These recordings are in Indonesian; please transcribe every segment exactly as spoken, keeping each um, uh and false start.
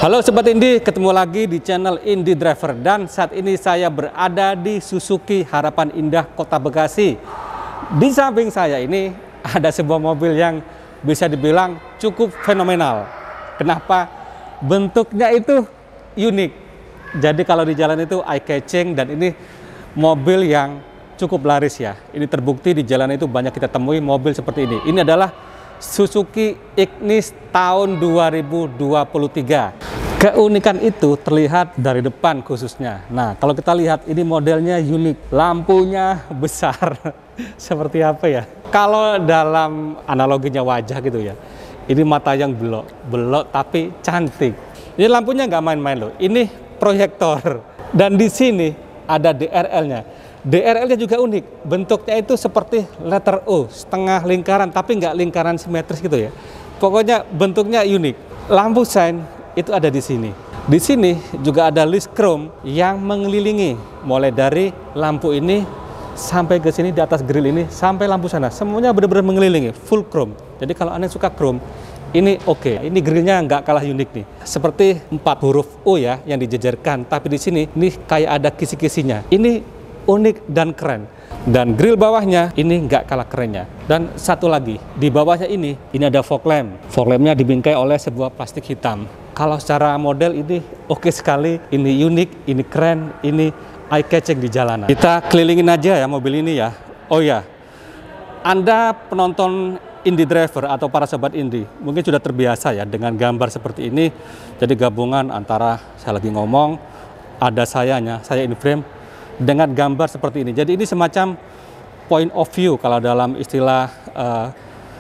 Halo Sobat Indie, ketemu lagi di channel Indie Driver dan saat ini saya berada di Suzuki Harapan Indah Kota Bekasi. Di samping saya ini ada sebuah mobil yang bisa dibilang cukup fenomenal. Kenapa? Bentuknya itu unik. Jadi kalau di jalan itu eye catching dan ini mobil yang cukup laris ya. Ini terbukti di jalan itu banyak kita temui mobil seperti ini. Ini adalah Suzuki Ignis tahun dua ribu dua puluh tiga. Keunikan itu terlihat dari depan khususnya. Nah, kalau kita lihat ini modelnya unik, lampunya besar. Seperti apa ya? Kalau dalam analoginya wajah gitu ya, ini mata yang belok, belok tapi cantik. Ini lampunya nggak main-main loh. Ini proyektor. Dan di sini ada D R L-nya. D R L-nya juga unik. Bentuknya itu seperti letter O, setengah lingkaran, tapi nggak lingkaran simetris gitu ya. Pokoknya bentuknya unik. Lampu sein itu ada di sini. Di sini juga ada list chrome yang mengelilingi, mulai dari lampu ini sampai ke sini di atas grill ini sampai lampu sana. Semuanya benar-benar mengelilingi, full chrome. Jadi kalau Anda suka chrome, ini oke. Okay. Ini grillnya nggak kalah unik nih. Seperti empat huruf O ya yang dijejerkan, tapi di sini ini kayak ada kisi-kisinya. Ini unik dan keren. Dan grill bawahnya ini nggak kalah kerennya. Dan satu lagi, di bawahnya ini, ini ada fog lamp. Fog lampnya dibingkai oleh sebuah plastik hitam. Kalau secara model ini oke sekali, ini unik, ini keren, ini eye catching di jalanan. Kita kelilingin aja ya mobil ini ya. Oh ya, Anda penonton Indie Driver atau para sobat Indie mungkin sudah terbiasa ya dengan gambar seperti ini. Jadi gabungan antara saya lagi ngomong, ada sayanya, saya in frame, dengan gambar seperti ini. Jadi ini semacam point of view kalau dalam istilah uh,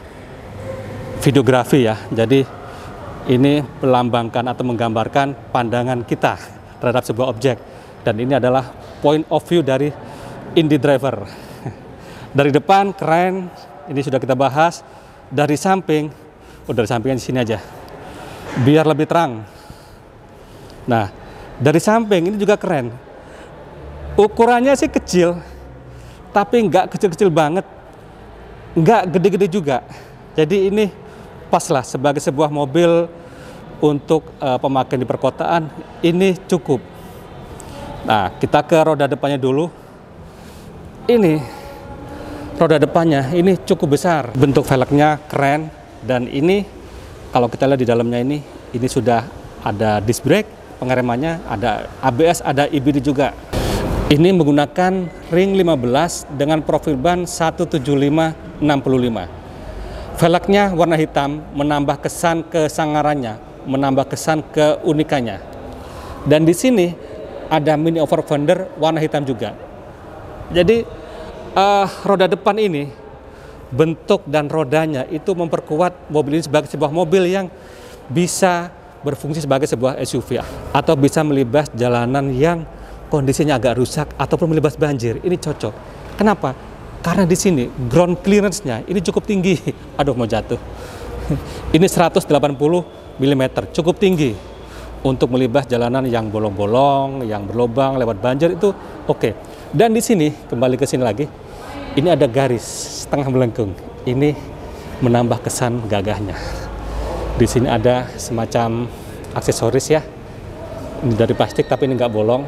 videografi ya. Jadi ini melambangkan atau menggambarkan pandangan kita terhadap sebuah objek. Dan ini adalah point of view dari Indie Driver. Dari depan keren, ini sudah kita bahas. Dari samping, oh dari sampingnya di sini aja, biar lebih terang. Nah, dari samping ini juga keren. Ukurannya sih kecil, tapi nggak kecil-kecil banget, nggak gede-gede juga. Jadi ini pas lah sebagai sebuah mobil untuk uh, pemakaian di perkotaan, ini cukup. Nah, kita ke roda depannya dulu. Ini roda depannya ini cukup besar, bentuk velgnya keren, dan ini kalau kita lihat di dalamnya ini, ini sudah ada disc brake, pengeremannya ada A B S, ada E B D juga. Ini menggunakan ring lima belas dengan profil ban satu tujuh lima enam lima. Velgnya warna hitam menambah kesan kesangarannya, menambah kesan keunikannya. Dan di sini ada mini over fender warna hitam juga. Jadi uh, roda depan ini bentuk dan rodanya itu memperkuat mobil ini sebagai sebuah mobil yang bisa berfungsi sebagai sebuah S U V atau bisa melibas jalanan yang kondisinya agak rusak ataupun melibas banjir. Ini cocok. Kenapa? Karena di sini ground clearance-nya ini cukup tinggi. Aduh, mau jatuh. Ini seratus delapan puluh milimeter, cukup tinggi untuk melibas jalanan yang bolong-bolong, yang berlubang, lewat banjir itu oke. Okay. Dan di sini, kembali ke sini lagi, ini ada garis setengah melengkung. Ini menambah kesan gagahnya. Di sini ada semacam aksesoris ya. Ini dari plastik tapi ini nggak bolong.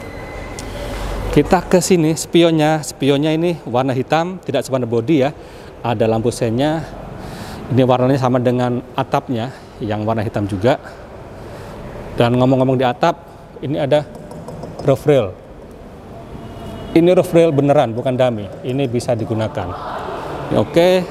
Kita ke sini, spionnya, spionnya ini warna hitam, tidak sewarna bodi ya. Ada lampu seinnya, ini warnanya sama dengan atapnya, yang warna hitam juga. Dan ngomong-ngomong di atap, ini ada roof rail. Ini roof rail beneran, bukan dummy. Ini bisa digunakan. Oke.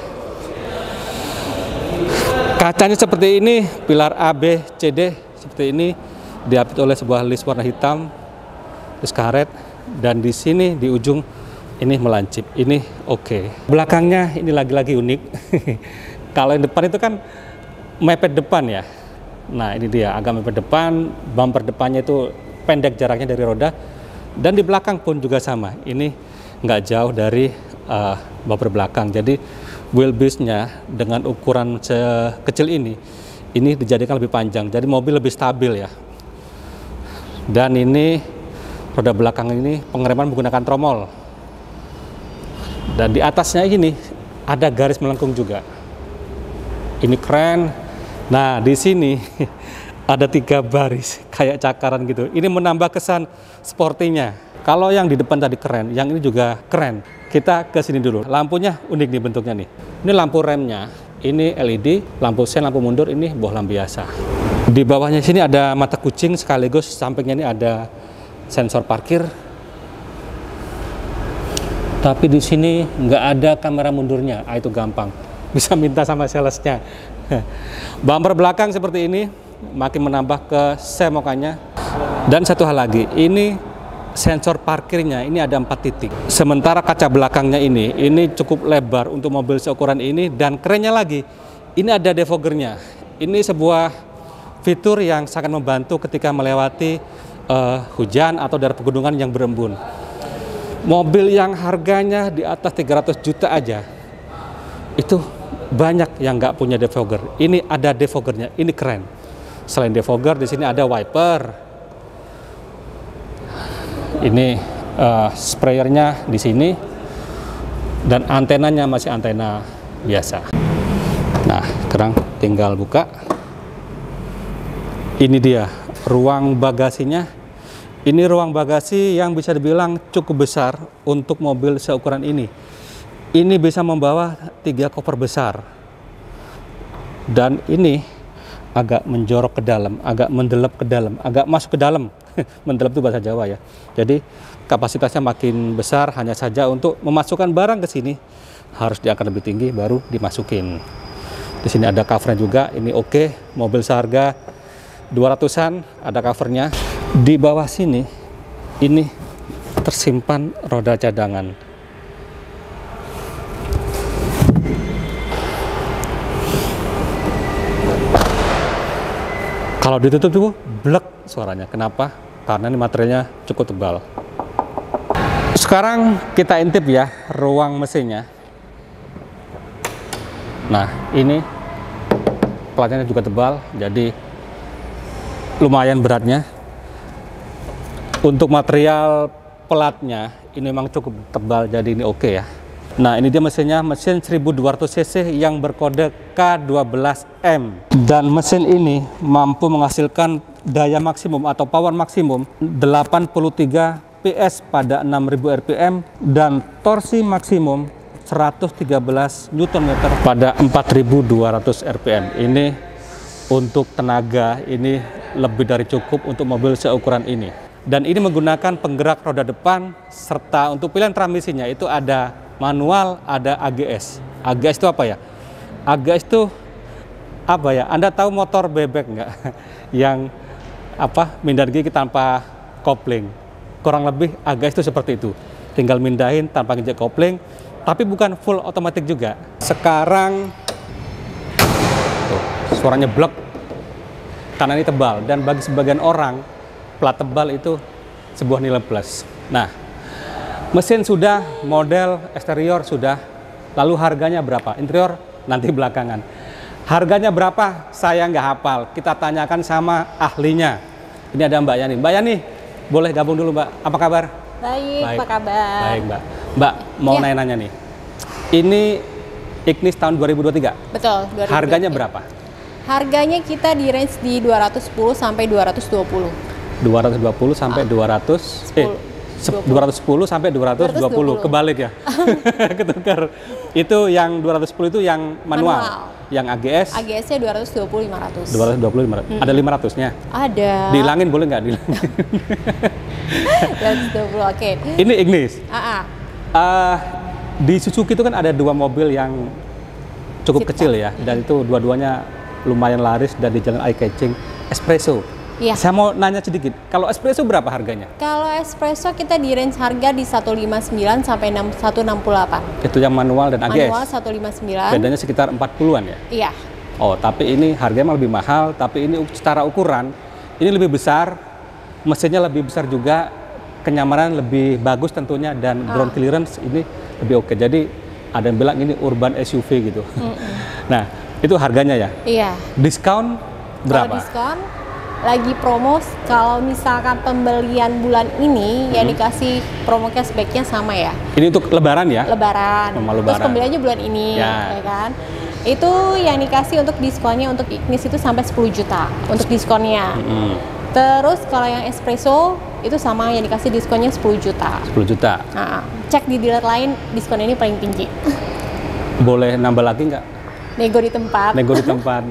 Kacanya seperti ini, pilar A, B, C, D seperti ini, diapit oleh sebuah list warna hitam, list karet. Dan di sini di ujung ini melancip, ini oke. Okay. Belakangnya ini lagi-lagi unik. Kalau yang depan itu kan mepet depan ya. Nah ini dia agak mepet depan, bumper depannya itu pendek jaraknya dari roda. Dan di belakang pun juga sama. Ini nggak jauh dari uh, bumper belakang. Jadi wheelbase-nya dengan ukuran kecil ini, ini dijadikan lebih panjang. Jadi mobil lebih stabil ya. Dan ini roda belakang ini pengereman menggunakan tromol. Dan di atasnya ini ada garis melengkung juga. Ini keren. Nah, di sini Ada tiga baris kayak cakaran gitu. Ini menambah kesan sportinya. Kalau yang di depan tadi keren, yang ini juga keren. Kita ke sini dulu. Lampunya unik nih bentuknya nih. Ini lampu remnya, ini L E D, lampu sen, lampu mundur, ini bohlam biasa. Di bawahnya sini ada mata kucing, sekaligus sampingnya ini ada sensor parkir. Tapi di sini nggak ada kamera mundurnya, ah, itu gampang. Bisa minta sama salesnya. Bumper belakang seperti ini, makin menambah kesemokannya. Dan satu hal lagi, ini sensor parkirnya ini ada empat titik. Sementara kaca belakangnya ini, ini cukup lebar untuk mobil seukuran ini, dan kerennya lagi, ini ada defoggernya. Ini sebuah fitur yang sangat membantu ketika melewati uh, hujan atau daerah pegunungan yang berembun. Mobil yang harganya di atas tiga ratus juta aja, itu banyak yang nggak punya defogger. Ini ada defoggernya, ini keren. Selain defogger, di sini ada wiper. Ini uh, sprayernya di sini, dan antenanya masih antena biasa. Nah, sekarang tinggal buka. Ini dia ruang bagasinya. Ini ruang bagasi yang bisa dibilang cukup besar untuk mobil seukuran ini. Ini bisa membawa tiga koper besar, dan ini agak menjorok ke dalam, agak mendelep ke dalam, agak masuk ke dalam. Mendelep itu bahasa Jawa ya. Jadi kapasitasnya makin besar, hanya saja untuk memasukkan barang ke sini harus diangkat lebih tinggi baru dimasukin. Di sini ada covernya juga, ini oke. Mobil seharga dua ratusan ada covernya. Di bawah sini ini tersimpan roda cadangan. Kalau ditutup tuh blek suaranya. Kenapa? Karena ini materialnya cukup tebal. Sekarang kita intip ya ruang mesinnya. Nah, ini platnya juga tebal, jadi lumayan beratnya. Untuk material platnya ini memang cukup tebal, jadi ini oke ya. Nah, ini dia mesinnya, mesin seribu dua ratus cc yang berkode K dua belas M. Dan mesin ini mampu menghasilkan daya maksimum atau power maksimum delapan puluh tiga P S pada enam ribu R P M dan torsi maksimum seratus tiga belas Newton meter pada empat ribu dua ratus R P M. Ini untuk tenaga ini lebih dari cukup untuk mobil seukuran ini. Dan ini menggunakan penggerak roda depan, serta untuk pilihan transmisinya itu ada manual, ada A G S. A G S itu apa ya? A G S itu apa ya? Anda tahu motor bebek nggak? Yang apa? Mindar gigi tanpa kopling. Kurang lebih A G S itu seperti itu. Tinggal mindahin tanpa injek kopling, tapi bukan full otomatis juga. Sekarang tuh, suaranya blek karena ini tebal, dan bagi sebagian orang plat tebal itu sebuah nilai plus. Nah, mesin sudah, model eksterior sudah, lalu harganya berapa? Interior nanti belakangan. Harganya berapa? Saya nggak hafal. Kita tanyakan sama ahlinya. Ini ada Mbak Yani. Mbak Yani, boleh gabung dulu Mbak. Apa kabar? Baik, Baik. apa kabar? Baik Mbak. Mbak, mau Ya. nanya-nanya nih. Ini Ignis tahun dua ribu dua puluh tiga. Betul. dua ribu dua puluh tiga. Harganya berapa? Harganya kita di range di dua ratus sepuluh sampai dua ratus dua puluh. dua ratus dua puluh sampai dua ratus eh dua ratus sepuluh sampai dua ratus dua puluh, kebalik ya. Ketukar. Itu yang dua ratus sepuluh itu yang manual. manual. Yang A G S? A G S-nya dua ratus dua puluh lima ratus. dua ratus dua puluh lima ratus. Hmm. Ada lima ratus-nya? Ada. Dihilangin boleh nggak? Dihilangin. dua ratus dua puluh, oke. Okay. Ini Ignis. Uh-uh. Uh, di Suzuki itu kan ada dua mobil yang cukup Cipta. kecil ya, dan itu dua-duanya lumayan laris dan di jalan eye catching. Espresso. Iya. Saya mau nanya sedikit, kalau espresso berapa harganya? Kalau espresso kita di range harga di seratus lima puluh sembilan sampai seratus enam puluh delapan. Itu yang manual dan A G S? Manual seratus lima puluh sembilan. Bedanya sekitar empat puluhan ya? Iya. Oh, tapi ini harganya lebih mahal, tapi ini secara ukuran, ini lebih besar, mesinnya lebih besar juga, kenyamanan lebih bagus tentunya, dan ah. ground clearance ini lebih oke. Jadi ada yang bilang ini urban S U V gitu. Mm -mm. Nah, itu harganya ya? Iya. Diskon berapa? Kalau diskon lagi promo, kalau misalkan pembelian bulan ini hmm. ya dikasih promo cashbacknya sama ya. Ini untuk lebaran ya? Lebaran. Lebaran. Terus pembeliannya bulan ini, ya, ya kan? Itu yang dikasih untuk diskonnya untuk Ignis itu sampai sepuluh juta untuk diskonnya. Hmm. Terus kalau yang espresso itu sama, yang dikasih diskonnya sepuluh juta. sepuluh juta. Nah, cek di dealer lain diskon ini paling tinggi. Boleh nambah lagi nggak? Nego di tempat. Nego di tempat.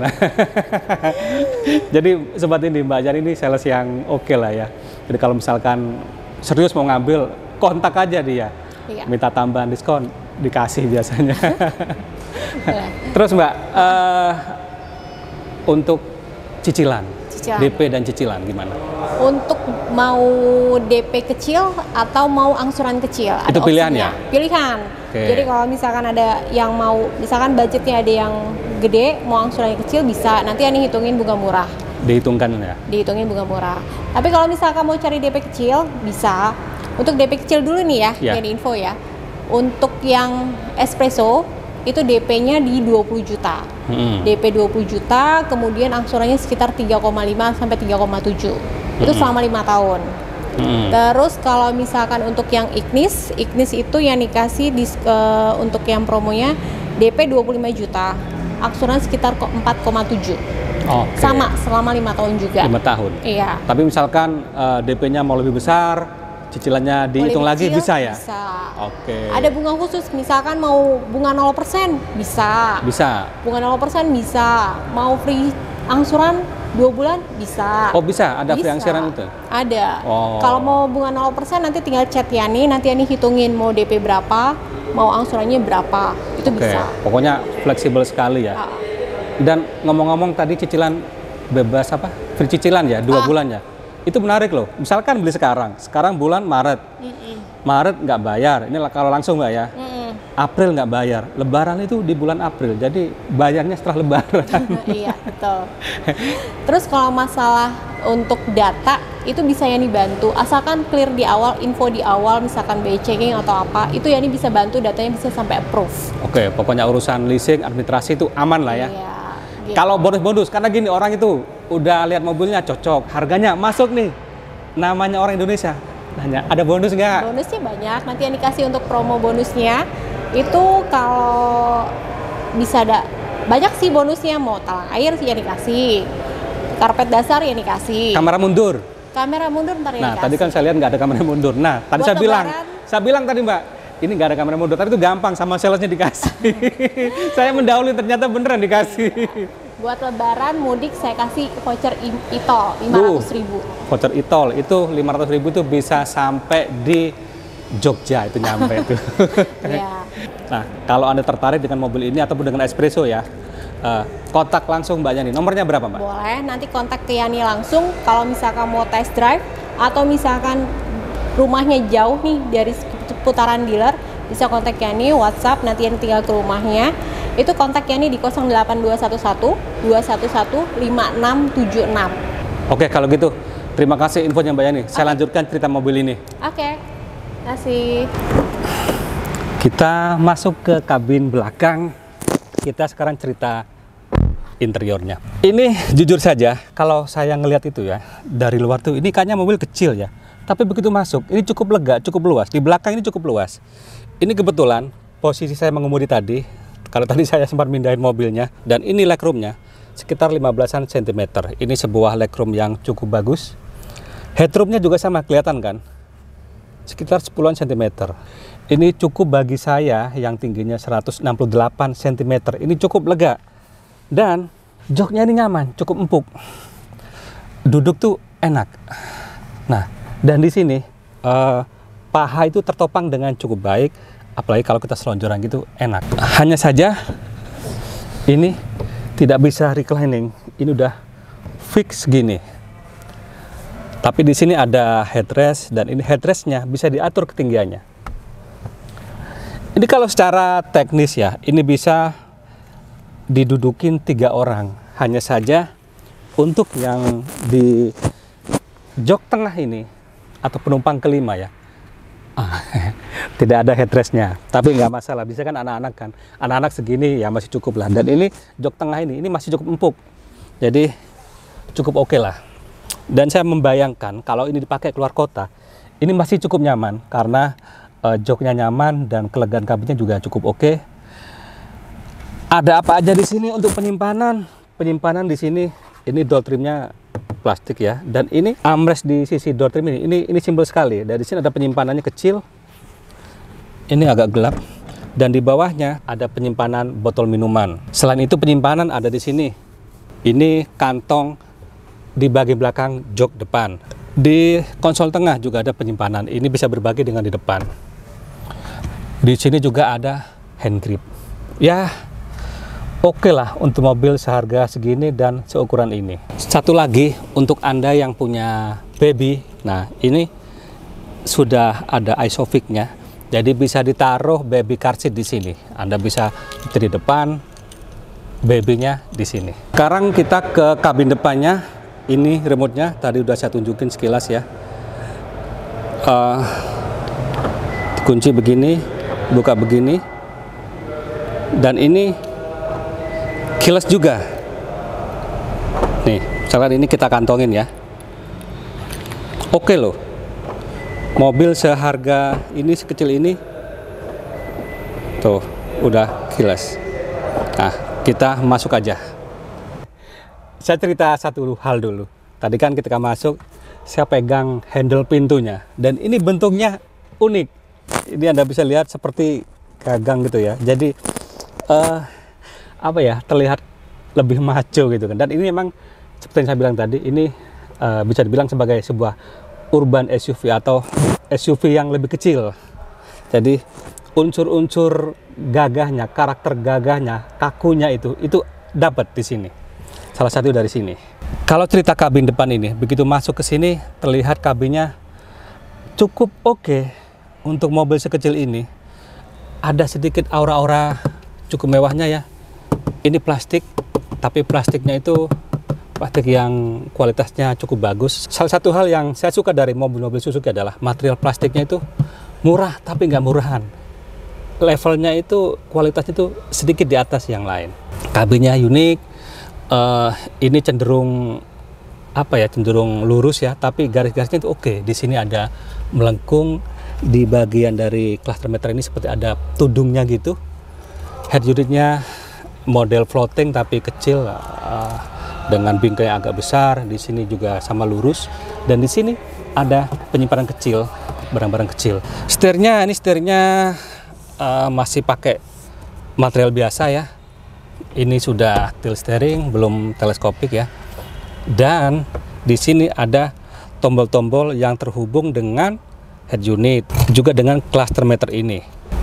Jadi sobat ini Mbak Jan ini sales yang oke okay lah ya. Jadi kalau misalkan serius mau ngambil, kontak aja dia. Iya. Minta tambahan diskon, dikasih biasanya. Terus Mbak, uh, untuk cicilan, cicilan, D P dan cicilan gimana? Untuk mau D P kecil atau mau angsuran kecil? Itu ada pilihan opsinya. ya? Pilihan. Okay. Jadi kalau misalkan ada yang mau, misalkan budgetnya ada yang gede, mau angsuran yang kecil bisa. Nanti ini hitungin bunga murah. Dihitungkan ya? Dihitungin bunga murah. Tapi kalau misalkan mau cari D P kecil, bisa. Untuk D P kecil dulu nih ya, yeah. yang info ya. Untuk yang espresso, itu D P-nya di dua puluh juta. Hmm. D P dua puluh juta, kemudian angsurannya sekitar tiga koma lima sampai tiga koma tujuh. Itu hmm. selama lima tahun. Hmm. Terus kalau misalkan untuk yang Ignis, Ignis itu yang dikasih di, uh, untuk yang promonya D P dua puluh lima juta, angsuran sekitar empat koma tujuh. Okay. Sama selama lima tahun juga. lima tahun. Iya. Tapi misalkan uh, D P-nya mau lebih besar, cicilannya dihitung lagi bisa ya? Bisa. Oke. Okay. Ada bunga khusus, misalkan mau bunga nol persen bisa. Bisa. Bunga nol persen bisa. Mau free angsuran dua bulan bisa. Oh bisa, ada bisa. Free angsuran itu? Ada. Oh. Kalau mau bunga nol persen nanti tinggal chat Yani, nanti Yani hitungin mau D P berapa, mau angsurannya berapa, itu okay. bisa. Pokoknya fleksibel sekali ya. Ah. Dan ngomong-ngomong tadi cicilan bebas apa? Free cicilan ya, dua ah. bulan ya. Itu menarik loh. Misalkan beli sekarang, sekarang bulan Maret. Mm-mm. Maret nggak bayar, ini kalau langsung nggak ya. Mm-mm. April nggak bayar, Lebaran itu di bulan April, jadi bayarnya setelah Lebaran. Iya betul. Terus kalau masalah untuk data itu bisa Yani bantu, asalkan clear di awal, info di awal, misalkan B checking atau apa, itu Yani bisa bantu, datanya bisa sampai approve. Oke, pokoknya urusan leasing, administrasi itu aman lah ya. Iya. Gitu. Kalau bonus-bonus, karena gini orang itu udah lihat mobilnya cocok, harganya masuk nih, namanya orang Indonesia, nanya ada bonus nggak? Bonusnya banyak, nanti yang dikasih untuk promo bonusnya itu kalau bisa ada banyak sih bonusnya, mau talang air sih yang dikasih, karpet dasar yang dikasih, kamera mundur, kamera mundur ntar yang nah dikasih. tadi kan saya lihat nggak ada kamera mundur, nah tadi Buat saya bilang, lebaran, saya bilang tadi Mbak, ini nggak ada kamera mundur, tapi itu gampang sama salesnya dikasih. Saya mendahului ternyata beneran dikasih. Buat lebaran mudik saya kasih voucher e-tol lima ratus ribu. Uh, voucher e-tol itu lima ratus ribu itu bisa sampai di Jogja itu nyampe itu. Yeah. Nah kalau Anda tertarik dengan mobil ini ataupun dengan espresso ya, uh, kontak langsung Mbak Yani. Nomornya berapa Mbak? Boleh, nanti kontak ke Yani langsung kalau misalkan mau test drive atau misalkan rumahnya jauh nih dari putaran dealer, bisa kontak Yani, WhatsApp, nanti Yani tinggal ke rumahnya. Itu kontak Yani di nol delapan dua satu satu dua satu satu lima enam tujuh enam. Oke, kalau gitu terima kasih infonya Mbak Yani. Saya okay. lanjutkan cerita mobil ini. Oke, okay. Terima kasih. Kita masuk ke kabin belakang. Kita sekarang cerita interiornya. Ini jujur saja, kalau saya ngelihat itu ya, dari luar tuh ini kayaknya mobil kecil ya. Tapi begitu masuk, ini cukup lega, cukup luas. Di belakang ini cukup luas. Ini kebetulan posisi saya mengemudi tadi, kalau tadi saya sempat mindahin mobilnya, dan ini legroomnya sekitar lima belasan sentimeter. Ini sebuah legroom yang cukup bagus. Headroomnya juga sama, kelihatan kan? Sekitar sepuluhan sentimeter. Ini cukup bagi saya yang tingginya seratus enam puluh delapan sentimeter. Ini cukup lega. Dan joknya ini nyaman, cukup empuk. Duduk tuh enak. Nah, dan di sini uh, paha itu tertopang dengan cukup baik, apalagi kalau kita selonjoran gitu enak. Hanya saja ini tidak bisa reclining, ini udah fix gini. Tapi di sini ada headrest dan ini headrestnya bisa diatur ketinggiannya. Ini kalau secara teknis ya, ini bisa didudukin tiga orang. Hanya saja untuk yang di jok tengah ini atau penumpang kelima ya, ah, tidak ada headrestnya, tapi nggak masalah, bisa kan anak-anak kan, anak-anak segini ya masih cukup lah. Dan ini jok tengah ini, ini masih cukup empuk, jadi cukup oke okay lah. Dan saya membayangkan kalau ini dipakai keluar kota, ini masih cukup nyaman karena uh, joknya nyaman dan kelegaan kabinnya juga cukup oke. Okay. Ada apa aja di sini untuk penyimpanan? Penyimpanan di sini, ini door trimnya plastik ya, dan ini armrest di sisi door trim ini, ini ini simpel sekali. Dari sini ada penyimpanannya kecil, ini agak gelap, dan di bawahnya ada penyimpanan botol minuman. Selain itu penyimpanan ada di sini. Ini kantong di bagian belakang jok depan. Di konsol tengah juga ada penyimpanan. Ini bisa berbagi dengan di depan. Di sini juga ada hand grip. Ya, oke okay lah untuk mobil seharga segini dan seukuran ini. Satu lagi untuk Anda yang punya baby. Nah, ini sudah ada isofix-nya. Jadi bisa ditaruh baby car seat di sini. Anda bisa di depan, babynya di sini. Sekarang kita ke kabin depannya. Ini remote-nya. Tadi udah saya tunjukin sekilas ya. Uh, kunci begini, buka begini, dan ini keyless juga. Nih, misalkan ini kita kantongin ya. Oke loh. Mobil seharga ini, sekecil ini, tuh udah keyless. Nah, kita masuk aja. Saya cerita satu hal dulu. Tadi kan ketika masuk, saya pegang handle pintunya, dan ini bentuknya unik. Ini Anda bisa lihat seperti gagang gitu ya. Jadi uh, apa ya, terlihat lebih maco gitu kan. Dan ini memang seperti yang saya bilang tadi, ini uh, bisa dibilang sebagai sebuah urban S U V atau S U V yang lebih kecil. Jadi unsur-unsur gagahnya, karakter gagahnya, kakunya itu itu dapat di sini. Salah satu dari sini. Kalau cerita kabin depan ini, begitu masuk ke sini terlihat kabinnya cukup oke okay untuk mobil sekecil ini. Ada sedikit aura-aura cukup mewahnya ya. Ini plastik, tapi plastiknya itu plastik yang kualitasnya cukup bagus. Salah satu hal yang saya suka dari mobil-mobil Suzuki adalah material plastiknya itu murah, tapi nggak murahan. Levelnya itu, kualitasnya itu sedikit di atas yang lain. Kabinnya unik. Uh, ini cenderung apa ya, cenderung lurus ya, tapi garis-garisnya itu oke. Okay. Di sini ada melengkung. Di bagian dari cluster meter ini seperti ada tudungnya gitu. Head unitnya model floating tapi kecil, uh, dengan bingkai agak besar. Di sini juga sama lurus, dan di sini ada penyimpanan kecil, barang-barang kecil. Setirnya ini setirnya uh, masih pakai material biasa ya. Ini sudah tilt steering, belum teleskopik ya. Dan di sini ada tombol-tombol yang terhubung dengan head unit, juga dengan cluster meter ini.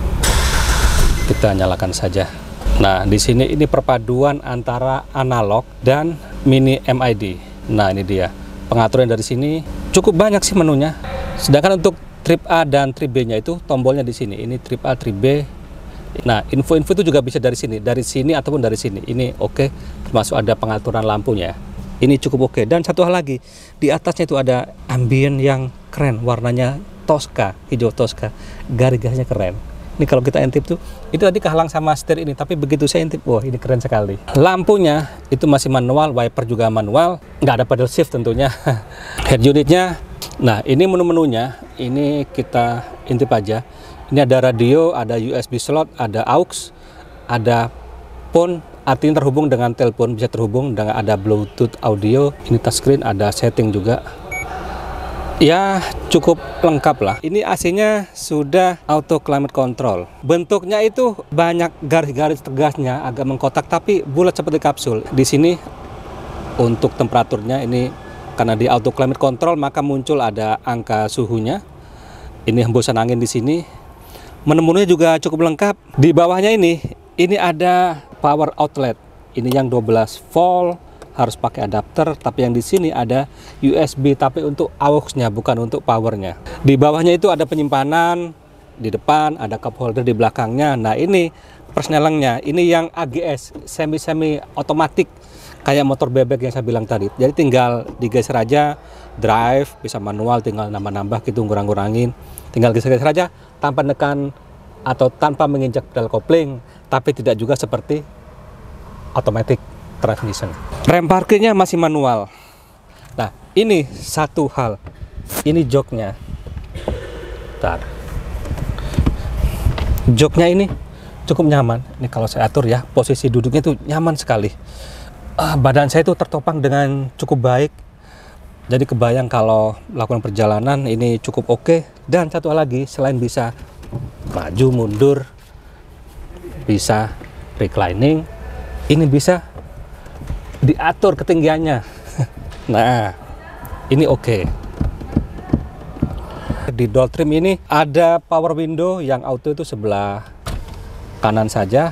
Kita nyalakan saja. Nah, di sini ini perpaduan antara analog dan mini M I D. Nah, ini dia. Pengaturan dari sini cukup banyak sih menunya. Sedangkan untuk trip A dan trip B-nya itu tombolnya di sini. Ini trip A, trip B. Nah, info-info itu juga bisa dari sini, dari sini ataupun dari sini. Ini oke, okay. Termasuk ada pengaturan lampunya. Ini cukup oke. Okay. Dan satu hal lagi, di atasnya itu ada ambient yang keren, warnanya Tosca, hijau Tosca, garis-garisnya keren. Ini kalau kita intip tuh, itu tadi kehalang sama setir ini, tapi begitu saya intip, wah ini keren sekali. Lampunya itu masih manual, wiper juga manual, nggak ada pedal shift tentunya. Head unitnya, nah ini menu-menunya, ini kita intip aja. Ini ada radio, ada U S B slot, ada aux, ada phone, artinya terhubung dengan telepon, bisa terhubung dengan, ada Bluetooth audio. Ini touchscreen, ada setting juga. Ya cukup lengkap lah. Ini A C-nya sudah auto climate control. Bentuknya itu banyak garis-garis tegasnya, agak mengkotak tapi bulat seperti kapsul. Di sini untuk temperaturnya ini karena di auto climate control maka muncul ada angka suhunya. Ini hembusan angin di sini. Menu-menunya juga cukup lengkap. Di bawahnya ini, ini ada power outlet. Ini yang dua belas volt, harus pakai adapter. Tapi yang di sini ada U S B, tapi untuk aux-nya, bukan untuk powernya. Di bawahnya itu ada penyimpanan. Di depan ada cup holder di belakangnya. Nah ini persnelengnya. Ini yang A G S, semi-semi otomatik. Kayak motor bebek yang saya bilang tadi. Jadi tinggal digeser aja, drive, bisa manual, tinggal nambah-nambah gitu, ngurang-ngurangin. Tinggal geser-geser aja tanpa nekan atau tanpa menginjak pedal kopling, tapi tidak juga seperti automatic transmission. Rem parkirnya masih manual. Nah, ini satu hal. Ini joknya. Bentar. Joknya ini cukup nyaman. Ini kalau saya atur ya, posisi duduknya itu nyaman sekali. Uh, badan saya itu tertopang dengan cukup baik. Jadi kebayang kalau melakukan perjalanan ini cukup oke. Dan satu hal lagi, selain bisa maju mundur, bisa reclining, ini bisa diatur ketinggiannya. Nah, ini oke. Di door trim ini ada power window yang auto itu sebelah kanan saja.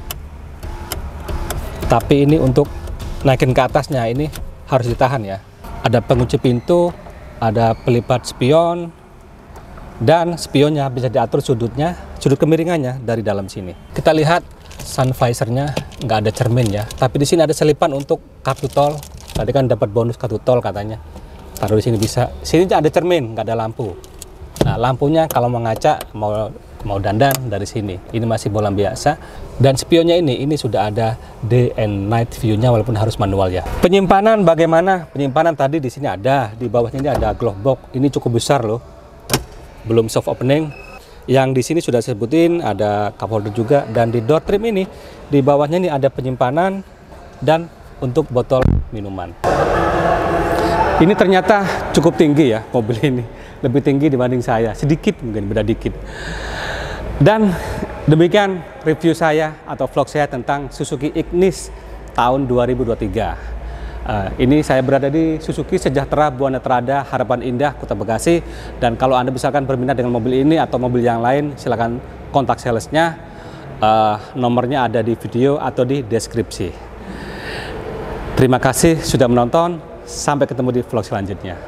Tapi ini untuk naikin ke atasnya ini harus ditahan ya. Ada pengunci pintu, ada pelipat spion, dan spionnya bisa diatur sudutnya, sudut kemiringannya dari dalam sini. Kita lihat sun visornya nggak ada cermin ya, tapi di sini ada selipan untuk kartu tol. Tadi kan dapat bonus kartu tol katanya. Taruh di sini bisa. Sini ada cermin, nggak ada lampu. Nah, lampunya kalau mau ngaca, mau mau dandan dari sini. Ini masih bolam biasa. Dan spionnya ini, ini sudah ada day and night view-nya walaupun harus manual ya. Penyimpanan bagaimana? Penyimpanan tadi di sini ada, di bawahnya ini ada glove box. Ini cukup besar loh. Belum soft opening. Yang di sini sudah sebutin ada cup holder juga, dan di door trim ini di bawahnya ini ada penyimpanan dan untuk botol minuman. Ini ternyata cukup tinggi ya mobil ini, lebih tinggi dibanding saya, sedikit mungkin beda dikit. Dan demikian review saya atau vlog saya tentang Suzuki Ignis tahun dua ribu dua puluh tiga. Uh, ini saya berada di Suzuki Sejahtera Buana Trada Harapan Indah Kota Bekasi, dan kalau Anda misalkan berminat dengan mobil ini atau mobil yang lain, silakan kontak salesnya. Uh, nomornya ada di video atau di deskripsi. Terima kasih sudah menonton, sampai ketemu di vlog selanjutnya.